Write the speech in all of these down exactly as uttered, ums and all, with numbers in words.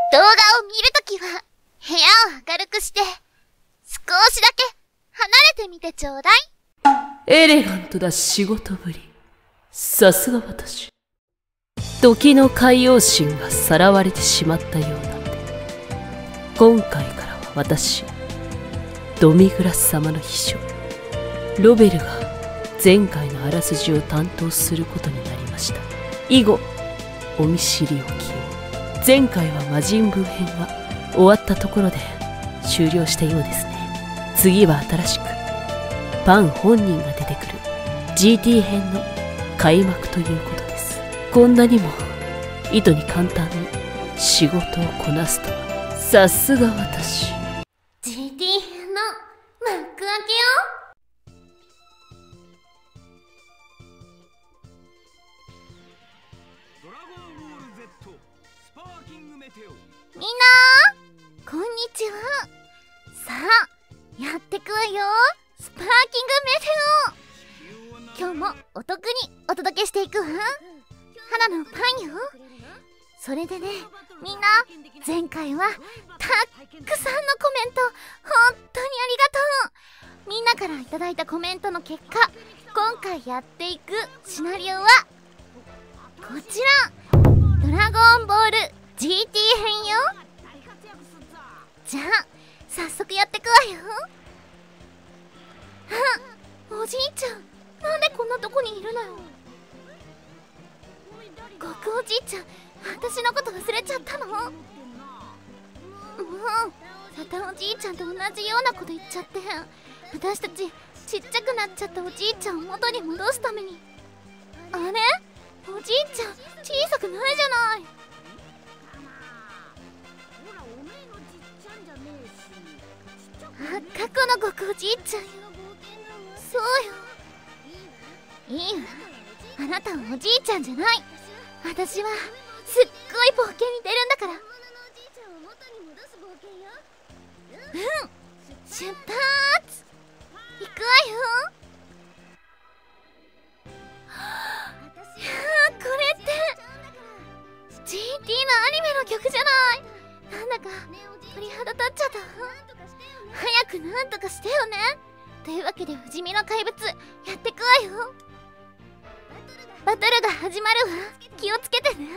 動画を見るときは部屋を明るくして少しだけ離れてみてちょうだい。 エレガントな仕事ぶり、さすが私。時の海洋神がさらわれてしまったようなんで、今回からは私ドミグラス様の秘書ロベルが前回のあらすじを担当することになりました。以後お見知りおきを。前回は魔人ブー編が終わったところで終了したようですね。次は新しくパン本人が出てくる ジーティー 編の開幕ということです。こんなにも意図に簡単に仕事をこなすとは、さすが私。 ジーティー 編の幕開けよ。みんなこんにちは。さあやってくわよ、スパーキングメテオ。今日もお得にお届けしていくわ。花のパンよ。それでね、みんな前回はたっくさんのコメント本当にありがとう。みんなからいただいたコメントの結果、今回やっていくシナリオはこちら、ドラゴンボール ジーティー 編よ。じゃあ早速やってくわよ。あ、おじいちゃん、なんでこんなとこにいるのよ。極おじいちゃん、私のこと忘れちゃったの？もうサタおじいちゃんと同じようなこと言っちゃって、私たちちっちゃくなっちゃったおじいちゃんを元に戻すために。あれ、おじいちゃん小さくないじゃない。あ、過去の極おじいちゃんよ。そうよ、いいわ、あなたはおじいちゃんじゃない。私はすっごい冒険に出るんだから。うん、出発。行くわよ。はあ、これって ジーティー のアニメの曲じゃない。なんだか鳥肌立っちゃった。早くなんとかしてよね。というわけで不死身の怪物やってくわよ。バトルが始まるわ、気をつけてね。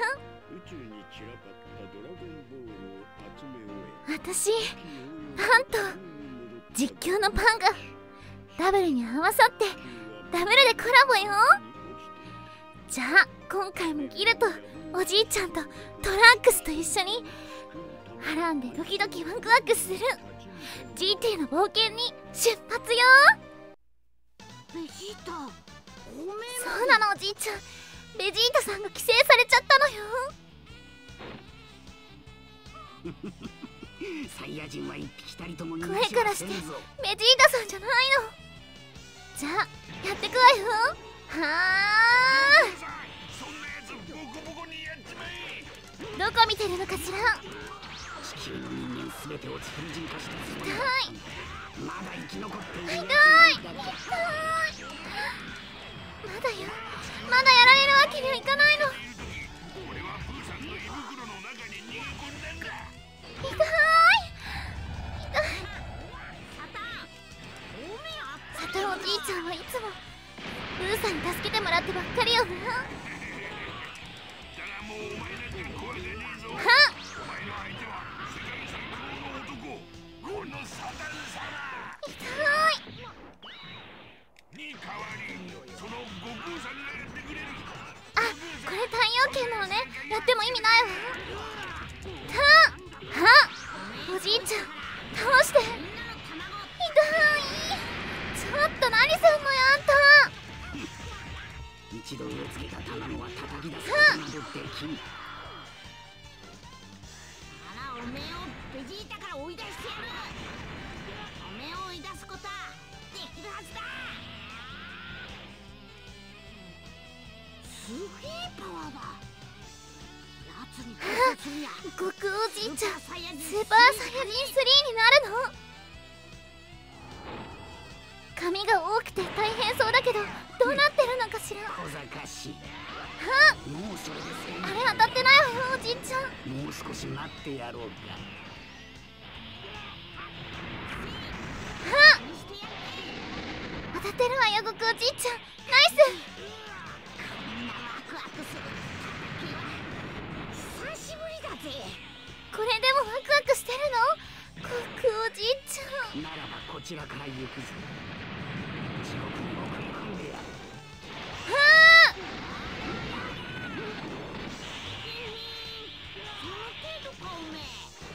私パンと実況のパンがダブルに合わさってダブルでコラボよ。じゃあ今回もギルとおじいちゃんとトランクスと一緒に波乱でドキドキワクワクする ジーティー の冒険に出発よ。ベジータ、そうなのおじいちゃん、ベジータさんが寄生されちゃったのよ。 サイヤ人は一匹たりとも逃声がしからしてませんぞ。 ベジータさんじゃないの。じゃあやってくわよ。はー、どこ見てるのかしら。 地球の人間すべてを地球人化して痛いまだ生き残っている。 痛い痛い、まだよ、まだやられるわけにはいかないの。痛い痛い、サタおじいちゃんはいつもブーさんに助けてもらってばっかりよな。はっ、あ、これ太陽系なのね。やっても意味ないわ。はっはっ、おじいちゃん倒して。痛い、ちょっと何すんのよあんた。 一度植え付けた卵は叩き出すことなどできん。あら、おめえをベジータから追い出してやる。おめえを追い出すことはできるはずだ。すげえパワーだ。奴に対抗するにゃ極おじいちゃん、スーパーサイヤ人スリーになるの。髪が多くて大変そうだけどどうなってるのかしら。 小賢しい。 もうそれでせん。 あれ当たってないわよおじいちゃん。 もう少し待ってやろうか。 当たってるわよ、ごくおじいちゃん。ナイス。 こんなワクワクする時は久しぶりだぜ。 これでもワクワクしてるの、ごくおじいちゃん。 ならばこちらから行くぞ。地獄に送り込んでやる。 はあ、 その程度かおめえ。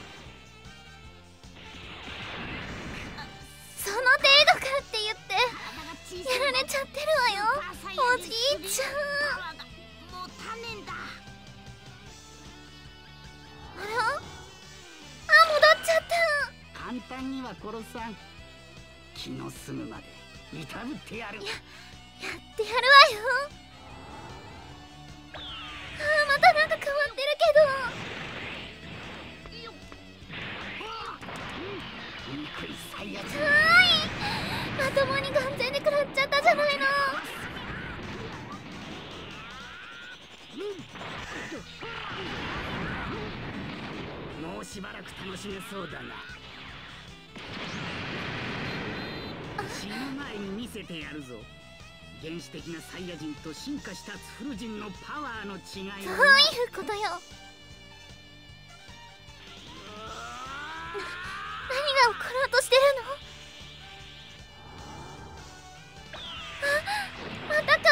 その程度かって言ってやられちゃってるわよおじいちゃん。 もう足んねんだ。 あら、あ、戻っちゃった。 簡単には殺さん。気の済むまでいたぶってやる。 ややってやるわよ。あー、またなんか変わってる憎い最悪。 けど。はーい、まともに完全に食らっちゃったじゃないの。 もうしばらく楽しめそうだな。死ぬ前に見せてやるぞ。原始的なサイヤ人と進化したツフル人のパワーの違いを。 どういうことよ。な何が起ころうとしてるの。あ、また変わった。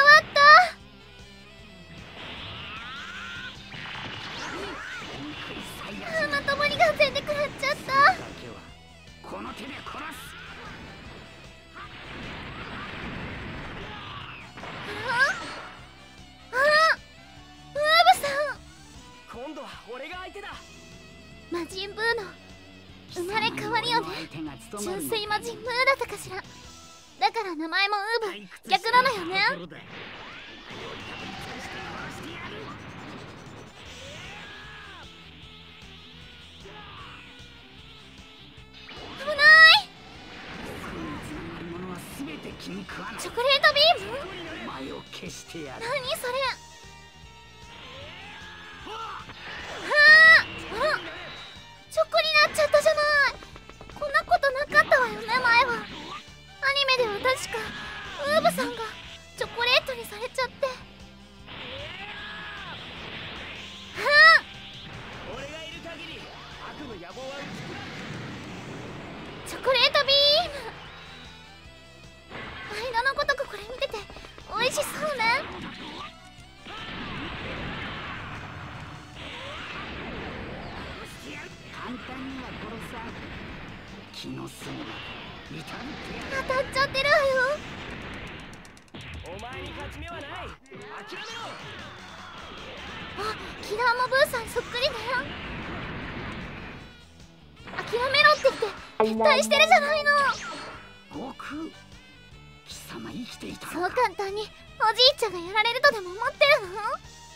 あ、まともに完全で食らっちゃった。 だけはこの手で殺す。 ああ、ウーブさん。 今度は俺が相手だ。 魔人ブーの生まれ変わりよね。純粋魔人ブーだったかしら。だから名前もウーブ逆なのよね。危ない。チョコレートビーム。 前を消してやる。 何それ。はあ、あら、チョコになっちゃったじゃない。こんなことなかったわよね、前は。アニメでは確かウーブさんがチョコレートにされちゃって。はあ、 俺がいる限り悪の野望はチョコレートビーム。間のごとくこれ見てて美味しそうね。 簡単には殺さん。気の済むまで至る手やる。 当たっちゃってるわよ。 お前に勝ち目はない。諦めろ。 あ、キラーもブーさんそっくりだよ。諦めろって言って撤退してるじゃないの。 悟空、貴様生きていたそうのか。 簡単におじいちゃんがやられるとでも思ってるの。 ほ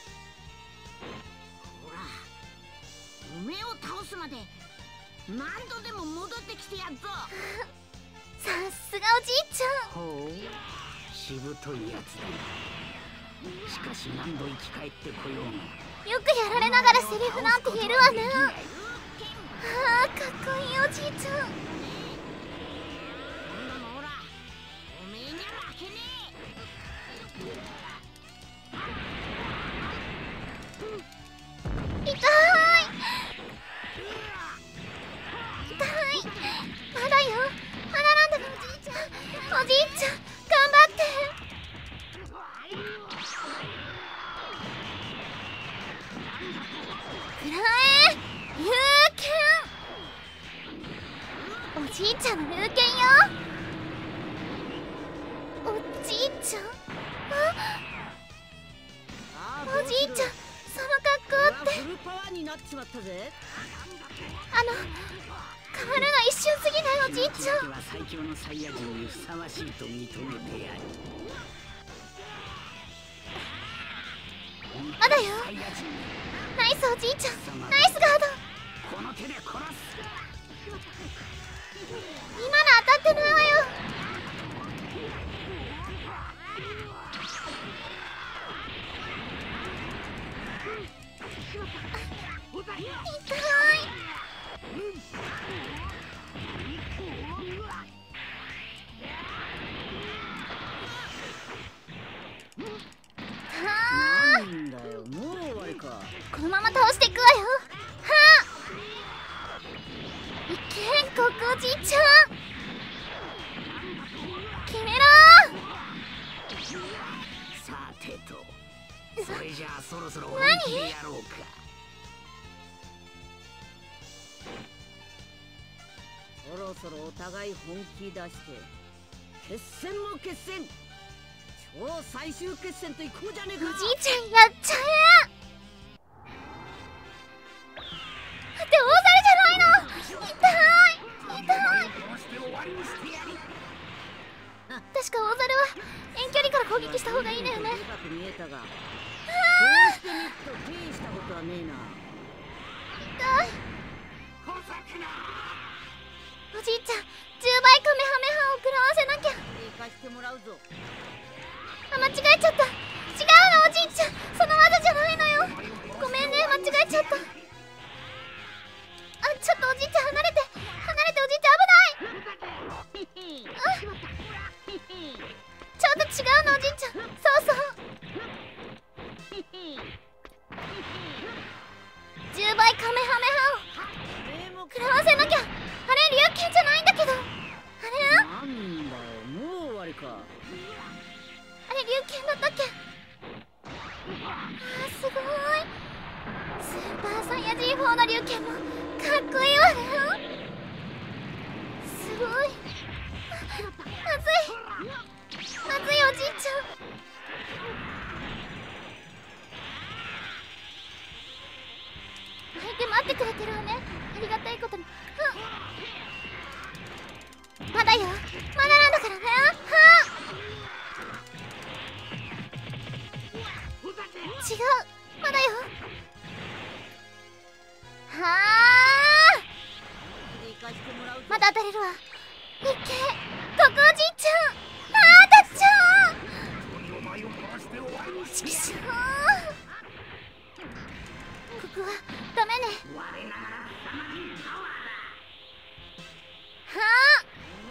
ら、おめえを倒すまで何度でも戻ってきてやっぞ。 さすがおじいちゃん。 ほう、しぶといやつだな。しかし何度生き返ってこようがよくやられながらセリフなんて言えるわね。ああ、かっこいいおじいちゃん。 今度のほら、おめえには負けね痛い痛い。まだよ、まだなんだろおじいちゃん。おじいちゃん頑張って。くらえ龍拳。おじいちゃんの龍拳よ。おじいちゃん、あ、おじいちゃんその格好って。 フルパワーになっちまったぜ。 あの変わるの一瞬すぎないおじいちゃん。 は最強のサイヤ人にふさわしいと認めてやる。 まだよ。 サイヤ人、 ナイスおじいちゃん、ナイスガード。 この手で殺す。 今の当たってないわよ。 そろお互い本気出して決戦も決戦、超最終決戦といこうじゃねえか。 おじいちゃんやっちゃえ。って大猿じゃないの。痛い痛い。確か大猿は遠距離から攻撃した方がいいのよね。 でかく見えたが、こうしてみっと手にしたことはねえな。 痛い。おじいちゃん、じゅうばいカメハメハを食らわせなきゃ。 行かしてもらうぞ。 あ、間違えちゃった。違うのおじいちゃん、その技じゃないのよ。ごめんね、間違えちゃった。あ、ちょっとおじいちゃん離れて離れて、おじいちゃん危ない。あ、ちょっと違うのおじいちゃん。そうそう、じゅうばいカメハメハを食らわせなきゃ。あれ、龍拳じゃないんだけど。あれなんだよ、もう終わりか。 あれ、龍拳だったっけ。あー、すごい。スーパーサイヤ人フォーの龍拳もかっこいいわね。すごい。まずいまずい、おじいちゃん。相手待ってくれてるわね、ありがたいことに。うん、まだよ、まだなんだからね。はあ、違う、まだよ。はあ、まだ当たれるわ。いっけ、ここおじいちゃん。あー、当たっちゃう。ちくしょう、ここはダメね。はあ、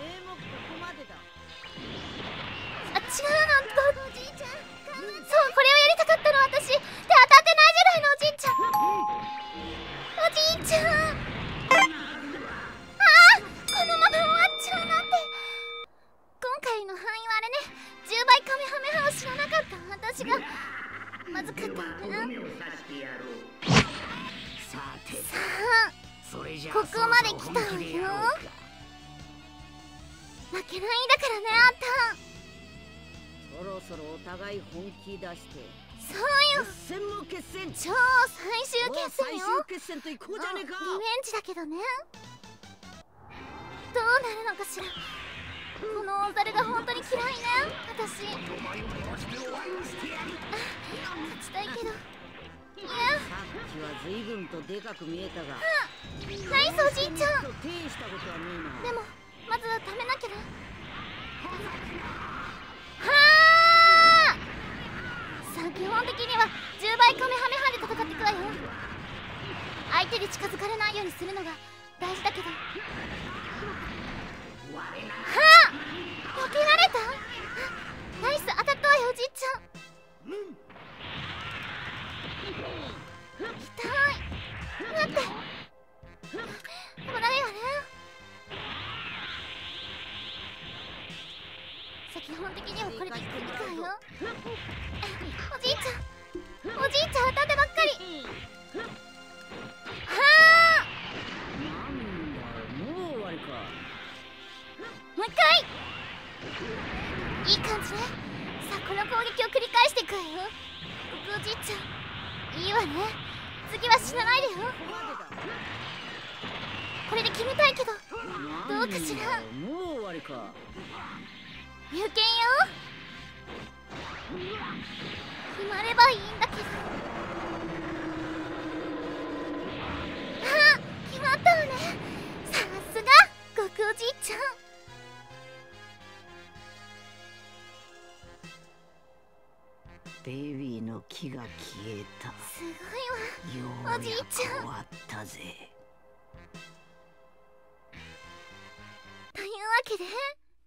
あ、違うのおじいちゃん。そう、これをやりたかったの私。で、当たってないじゃないのおじいちゃん。おじいちゃん、ああ、このまま終わっちゃうなんて。今回の範囲はあれね、じゅうばいカメハメハを知らなかった私がまずかったわね。さあ、ここまで来たわよ。負けないんだからね、あんた。 そろそろお互い本気出して、 そうよ、 決戦も決戦、 超最終決戦よ。 最終決戦といこうじゃねえか。 リベンジだけどね。どうなるのかしら。この大猿が本当に嫌いね、私。あ、勝ちたいけど。いや、 さっきは随分とでかく見えたが、 ナイスおじいちゃん。 手にしたことはねえな。 でもまずは食べなきゃね。はあ、さあ、基本的にはじゅうばいカメハメハで戦っていくわよ。相手に近づかれないようにするのが大事だけど。はあ、避けられた。ナイス、当たったわよおじいちゃん。痛い、待って、危ないわね。さ、基本的にはこれでいくわよ。おじいちゃん、おじいちゃん当たってばっかり。はあ、 なんだよ、もう終わりか。 もう一回。いい感じね。さあ、この攻撃を繰り返していくわよ。僕おじいちゃん、いいわね。次は死なないでよ。これで決めたいけど、どうかしら。 もう終わりか。 龍拳よ、決まればいいんだけど。あ、決まったわね。さすが極おじいちゃん。 ベイビーの木が消えた。 すごいわ、 よおじいちゃん。 終わったぜ。 というわけでクリ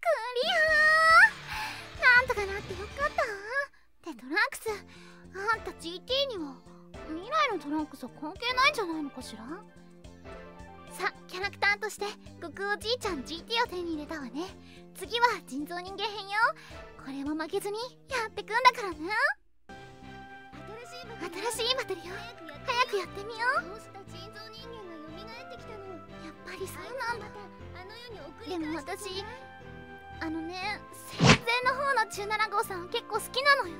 ア。なんとかなってよかったわ。ってトランクス、あんた ジーティー には未来のトランクスは関係ないんじゃないのかしら。さ、キャラクターとして極おじいちゃん ジーティー を手に入れたわね。次は人造人間編よ。これも負けずにやってくんだからね。新しいバトルよ、早くやってみよう。どうした人造人間が蘇ってきたの。やっぱりそうなんだ。あの世にでも私あのね、戦前の方のじゅうなな号さんは結構好きなのよ。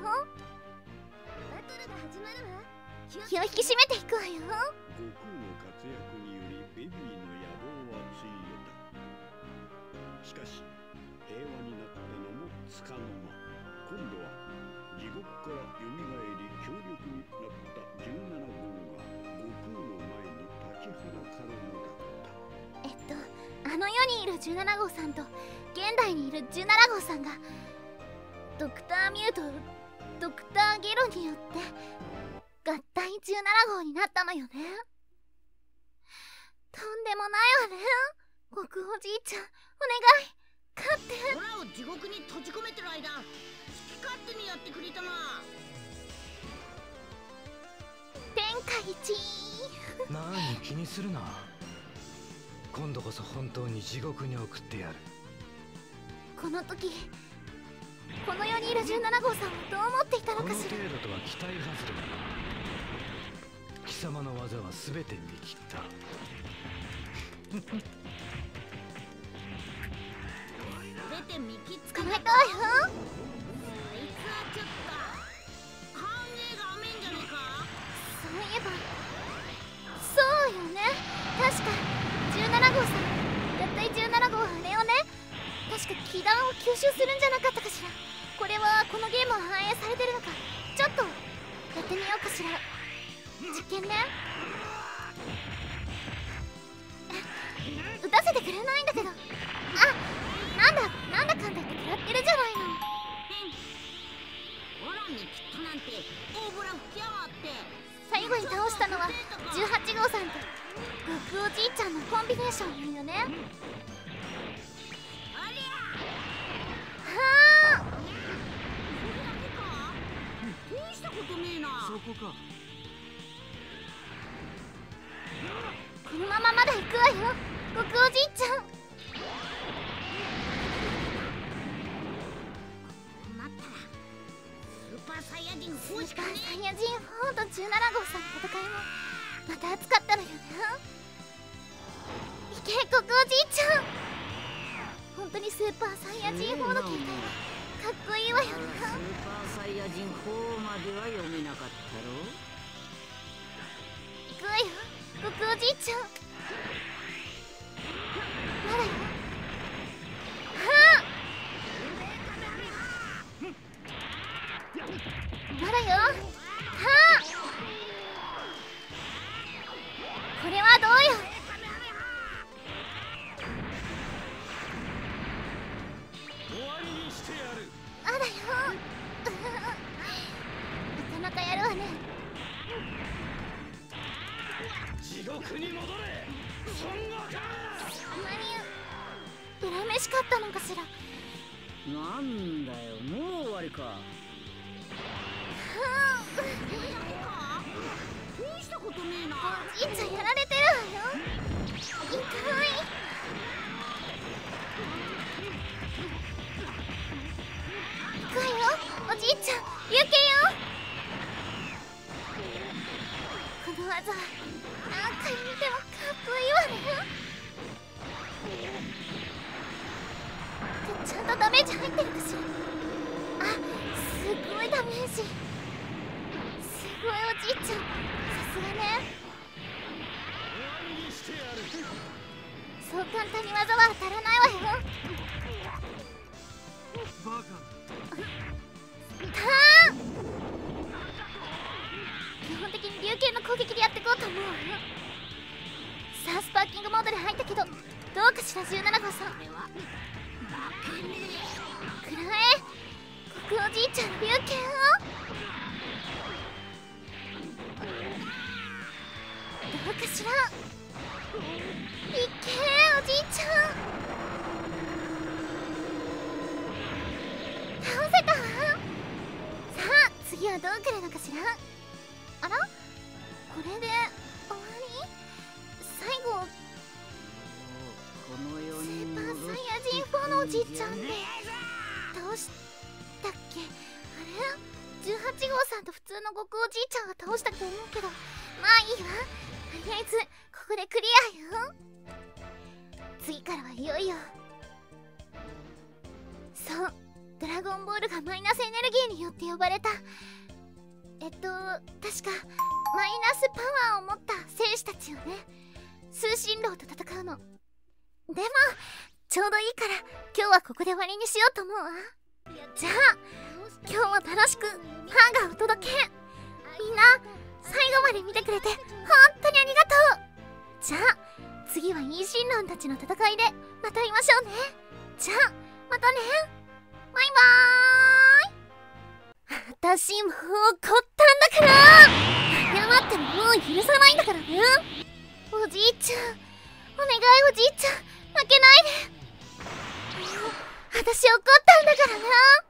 気を引き締めていくわよ。 悟空の活躍によりベビーの野望はついえた。しかし平和になったのもつかの間、今度は地獄から蘇り強力になったじゅうなな号が悟空の前に立ちはだかるのだった。 えっとあの世にいるじゅうなな号さんと現代にいるじゅうなな号さんがドクターミュウとドクターゲロによって合体じゅうなな号になったのよね。とんでもないわね。悟空おじいちゃん、お願い勝って。 オラを地獄に閉じ込めてる間好き勝手にやってくれたな。 天下一。 何気にするな。今度こそ本当に地獄に送ってやる。 この時この世にいるじゅうなな号さんはどう思っていたのこの程かしら。 度とは期待外れだな。貴様の技は全て見切った。 全て見切っ捕まえたわよ。 あいつはちょっと歓迎が甘いんじゃねえか。 そういえばそうよね。確かじゅうなな号さん、合体じゅうなな号はあれよね。確か気弾を吸収するんじゃなかったかしら。これはこのゲームは反映されてるのか。ちょっとやってみようかしら。実験ね。打たせてくれないんだけど。あ、なんだなんだかんだって食らってるじゃないの。 オラに切ったなんて大ボラ吹きやがって。 最後に倒したのはじゅうはち号さんと悟空おじいちゃんのコンビネーションよね。 ありゃはあ、 これだけか。大したことねえな。 そこか。 このまままだ行くわよ、悟空おじいちゃん。 こうなったらスーパーサイヤ人スーフォーしかねパーサイヤ人フォーとじゅうなな号さんの戦いもまた熱かったのよね。いけ悟空おじいちゃん、本当にスーパーサイヤ人フォーの形態はかっこいいわよね。 スーパーサイヤ人フォーまでは読めなかったろ。 行くわよ悟空おじいちゃん。まだよ。はあ、まだよ。はあ、これはどうよ。 終わりにしてやる。 まだよ。なかなかやるわね。 地獄に戻れ孫悟空。 そんなに恨めしかったのかしら。 なんだよ、もう終わりか。 これだけか。大したことねえな。 おじいちゃんやられてるわよ。痛い。行くわよおじいちゃん、有形よ。この技は何回見てもかっこいいわね。ちゃんとダメージ入ってるかしら。あ、すごいダメージ。すごいおじいちゃん、さすがね。 終わりにしてやる。 そう簡単に技は当たらないわよ。 バカ。 はあ、基本的に龍拳の攻撃でやっていこうと思うわよ。さあスパーキングモードで入ったけどどうかしら。じゅうなな号さん食らえ悟空おじいちゃん龍拳を。どうかしら。いけーおじいちゃん、倒せたわ。さあ次はどう来るのかしら。あら、これで終わり。最後この世スにーパー戻サイヤ人フォーのおじいちゃんで倒したっけ。あれじゅうはち号さんと普通の悟空おじいちゃんが倒したと思うけど、まあいいわ。とりあえずここでクリアよ。次からはいよいよそう、ドラゴンボールがマイナスエネルギーによって呼ばれた。えっと確かマイナスパワーを持った戦士たちよね。通信狼と戦うの。でもちょうどいいから今日はここで終わりにしようと思うわ。じゃあ今日は楽しくハンガーを届け。みんな最後まで見てくれて本当にありがとう。じゃあ次はイーシンロンたちの戦いでまた会いましょうね。じゃあまたね、バイバーイ。私もう怒ったんだから、謝ってももう許さないんだからね。おじいちゃんお願い、おじいちゃん負けないで。私怒ったんだからな。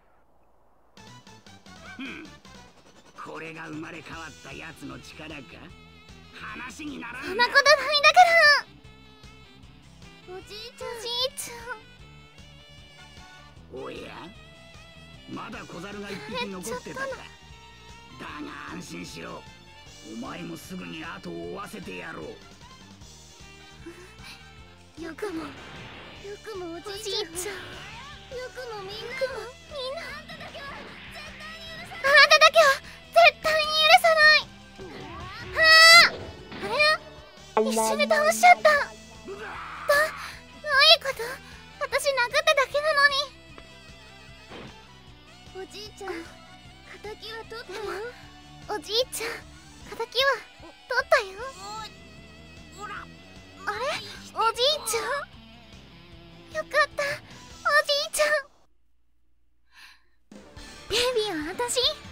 ふん、これが生まれ変わったやつの力か。話にならんな。 そんなことないんだから。おじいちゃんおじいちゃん。 おや、まだ小猿が一匹残ってたか。だが安心しろ、お前もすぐに後を追わせてやろう。 よくもよくもおじいちゃん、よくもみんなもみんな、あんただけは絶対に許さない。あれ、一緒に倒しちゃった。ど、どういうこと？私殴っただけなのに。おじいちゃん、敵は取ったよ。おじいちゃん、敵は取ったよ。あれ、おじいちゃん、よかった、おじいちゃん。ベイビーは私